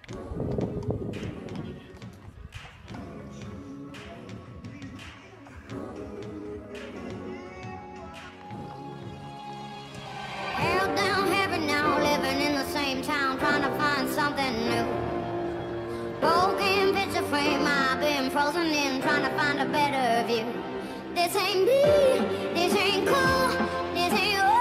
Held down heavy now, living in the same town, trying to find something new. Broken picture frame, I've been frozen in, trying to find a better view. This ain't me, this ain't cool, this ain't